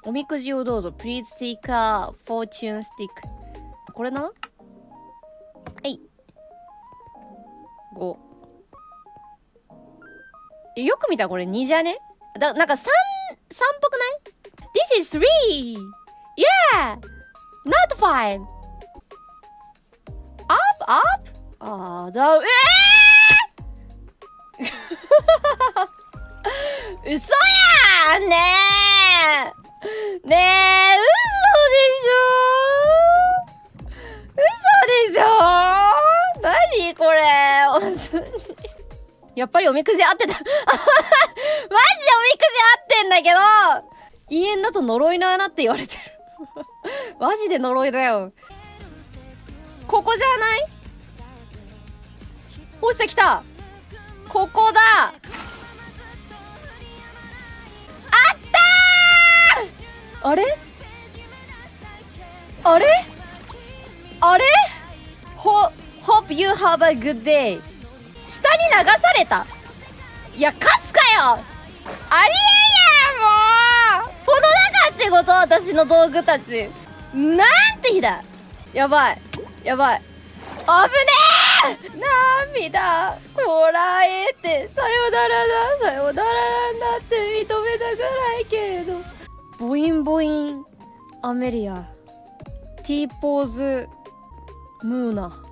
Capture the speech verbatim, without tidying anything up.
おみくじをどうぞ。Please take a fortune stick。これな。はい。ご。よく見たらこれにじゃね？だ、なんかさん、さんっぽくない？ ?This is three! Yeah! Not five! Up, up? あー、だ、えー嘘やんねえねえ、嘘でしょ嘘でしょ何これ本当にやっぱりおみくじ合ってたマジでおみくじ合ってんだけど陰縁だと呪いの穴って言われてるマジで呪いだよ。ここじゃない？おっしゃ来た。ここだ。あったー。あれあれあれほ Hope you have a good day。 下に流された。いやカスかよ。ありえんやんもう。この中ってこと？私の道具たちなんて日だ。やばいやばい危ねえ。涙こらえてさよならださよならなんだって認めたくないけれど。ボインボインアメリア T ポーズムーナ